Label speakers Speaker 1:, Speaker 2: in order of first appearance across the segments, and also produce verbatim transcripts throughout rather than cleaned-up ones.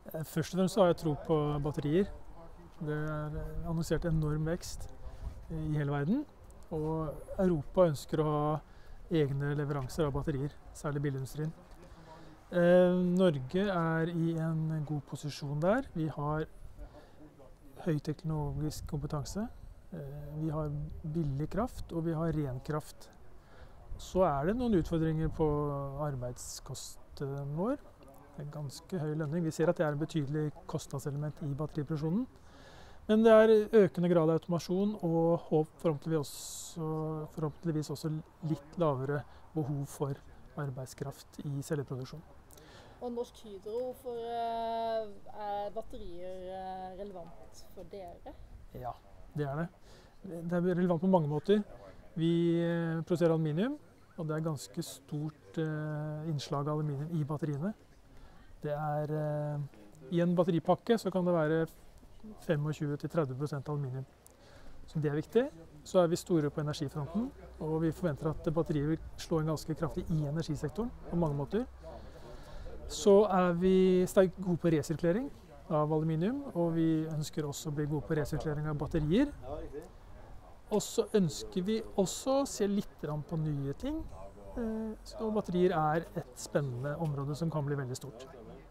Speaker 1: Først og fremst så har jeg tro på batterier. Det er annonsert enorm vekst i hele verden, og Europa ønsker å ha egne leveranser av batterier, særlig bilindustrien. Eh, Norge er i en god posisjon der. Vi har høy teknologisk kompetanse, eh, vi har billig kraft og vi har ren kraft. Så er det noen utfordringer på arbeidskosten vår. Det er ganske høy lønning. Vi ser at det er en betydelig kostnadselement i batteriproduksjonen. Men det er økende grad av automasjon og håp forhåpentligvis også, forhåpentligvis også litt lavere behov for arbeidskraft i celleproduksjon.
Speaker 2: Og Norsk Hydro, hvorfor er batterier relevant for dere?
Speaker 1: Ja, det er det. Det er relevant på mange måter. Vi produserer aluminium, og det er ganske stort innslag av aluminium i batteriene. Det er, I en batteripakke så kan det være tjuefem til tretti prosent aluminium. Så det er viktig. Så er vi store på energifronten, og vi forventer at batterier vil slå inn ganske kraftig i energisektoren på mange måter. Så er vi sterkt gode på resirkulering av aluminium, og vi ønsker også å bli gode på resirkulering av batterier. Og så ønsker vi også å se litt på nye ting. Så batterier er et spennende område som kan bli veldig stort.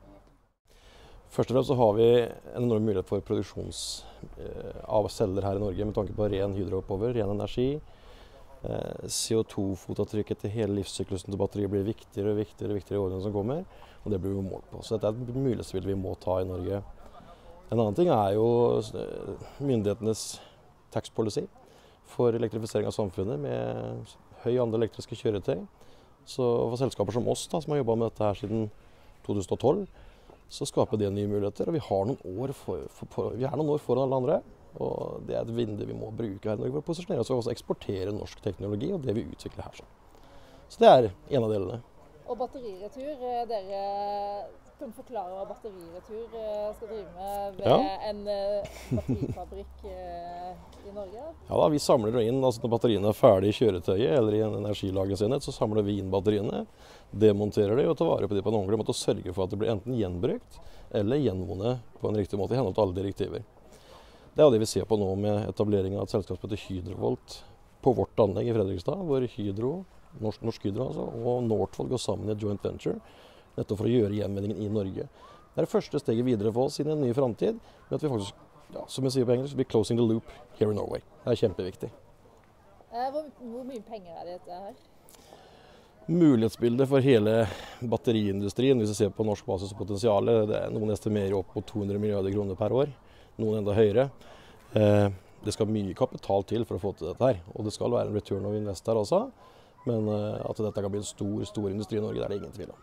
Speaker 3: Først og fremst så har vi en enorm mulighet for produksjons eh, av celler her i Norge med tanke på ren hydro oppover, ren energi. Eh, C O to fotavtrykket til hele livssyklusen til batteriet blir viktigere og viktigere og viktigere i årene som kommer, og det blir vi målt på. Så dette er et mulighetsbilde vi må ta i Norge. En annen ting er jo myndighetenes tax policy for elektrifisering av samfunnet med høy andel elektriske kjøretøy. Så for selskaper som oss da, som har jobbet med dette her siden to tusen og tolv, så skaper det nye muligheter, og vi, har noen år for, for, for, vi er noen år foran alle andre. Og det er et vindu vi må bruke her i Norge for å posisjonere oss og også eksportere norsk teknologi og det vi utvikler her. Så det er en av delene.
Speaker 2: Og batteriretur, dere kan forklare hva batteriretur skal drive med ved
Speaker 3: ja.
Speaker 2: en batterifabrikk i Norge?
Speaker 3: Ja da, vi samler inn, altså når batteriene er ferdig i kjøretøyet eller i en energilagringsenhet, så samler vi inn batteriene, demonterer de og tar vare på de på en ordentlig måte og sørger for at det blir enten gjenbrukt eller gjenvunnet på en riktig måte i henhold til alle direktiver. Det er jo det vi ser på nå med etableringen av et selskap som heter Hydrovolt på vårt anlegg i Fredrikstad, hvor Hydro, Norsk, Norsk Hydro altså, og Northvolt går sammen i et joint venture, nettopp for å gjøre gjenvinningen i Norge. Det er det første steget videre for oss inn i en ny fremtid, med at vi faktisk, ja, som jeg sier på engelsk, we're closing the loop here in Norway. Det er kjempeviktig.
Speaker 2: Hvor, hvor mye penger er det dette her?
Speaker 3: Mulighetsbildet for hele batteriindustrien, hvis vi ser på norsk basispotensiale, det er noen estimerer opp på to hundre milliarder kroner per år, noen enda høyere. Eh, det skal mye kapital til for å få til dette her, og det skal være en return of invest her også. Men at dette kan bli en stor, stor industri i Norge, det er det ingen tvil om.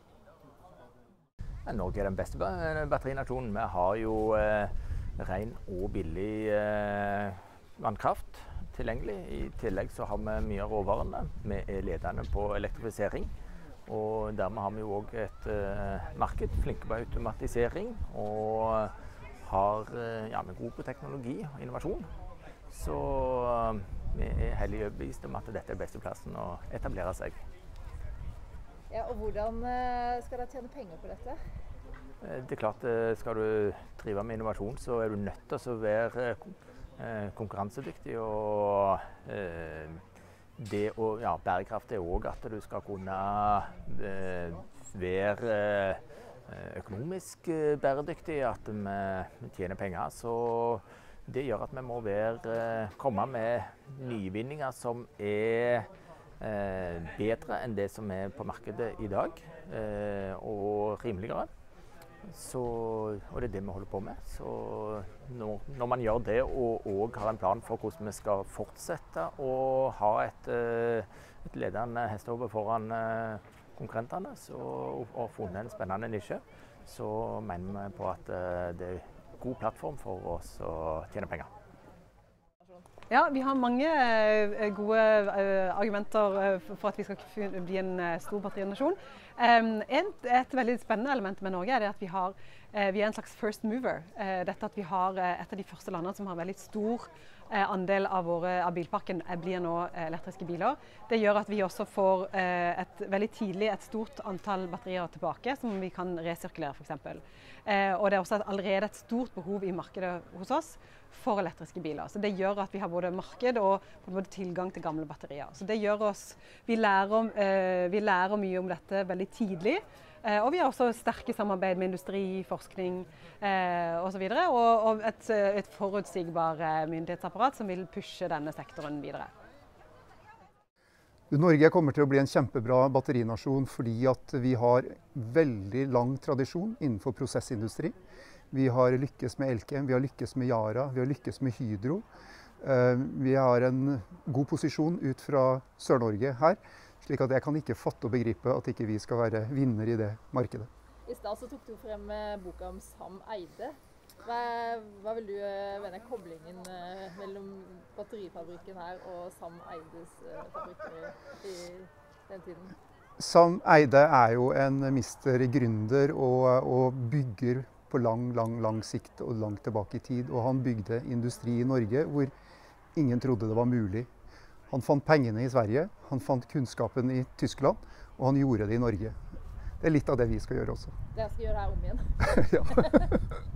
Speaker 4: Norge er den beste batterinasjonen. Vi har jo eh, ren og billig eh, vannkraft tilgjengelig. I tillegg så har vi mye av råvarene. Vi er ledende på elektrifisering. Og dermed har vi jo også et eh, marked, flinke på automatisering. Og har eh, ja, god på teknologi og innovasjon. Så eh, vi er hellig overbevist om at dette er beste plassen å etablere seg.
Speaker 2: Ja, og hvordan skal dere tjene penger på dette?
Speaker 4: Det er klart, skal du drive med innovasjon, så er du nødt til å være konkurransedyktig. Og det å, ja, bærekraft er også at du skal kunne være økonomisk bæredyktig, at vi tjener penger. Så det gjør at vi må være, komme med nyvinninger som er eh, bedre enn det som er på markedet i dag, eh, og rimeligere. Så, og det er det vi holder på med. Så når, når man gjør det og, og har en plan for hvordan vi skal fortsette å ha et, et ledende hestehode foran konkurrentene så, og, og funnet en spennende nisje, så mener vi på at det er god plattform for oss å tjene penger.
Speaker 5: Ja, vi har mange uh, gode uh, argumenter uh, for at vi skal bli en uh, stor batterinasjon. Um, en, et veldig spennende element med Norge er det at vi, har, uh, vi er en slags first mover. Uh, dette at vi har uh, et av de første landene som har veldig stor uh, andel av, våre, av bilparken uh, blir nå uh, elektriske biler. Det gjør at vi også får uh, et veldig tidlig et stort antall batterier tilbake som vi kan resirkulere for eksempel. Uh, og det er også et, allerede et stort behov i markedet hos oss for elektriske biler. Så det gjør at vi har både marked og både tilgang til gamle batterier. Så det gjør oss, vi lærer, eh, vi lærer mye om dette veldig tidlig, eh, og vi har også sterke samarbeid med industri, forskning eh, og så videre, og, og et, et forutsigbar myndighetsapparat som vil pushe denne sektoren videre.
Speaker 6: Norge kommer til å bli en kjempebra batterinasjon fordi at vi har veldig lang tradisjon innenfor prosessindustri. Vi har lykkes med Elkem, vi har lykkes med Yara, vi har lykkes med Hydro. Vi har en god posisjon ut fra Sør-Norge her, slik at jeg kan ikke fatte og begripe at ikke vi skal være vinner i det markedet.
Speaker 2: I stad så tok du frem boka om Sam Eyde. Hva, hva vil du mene er koblingen mellom batterifabrikken her og Sam Eydes fabrikker i den tiden?
Speaker 6: Sam Eyde er jo en mister gründer og, og bygger på lang, lang, lang sikt og langt tilbake i tid. Og han bygde industri i Norge hvor ingen trodde det var mulig. Han fant pengene i Sverige, han fant kunnskapen i Tyskland, og han gjorde det i Norge. Det er litt av det vi skal gjøre også.
Speaker 2: Dere skal gjøre det her om igjen?
Speaker 6: Ja.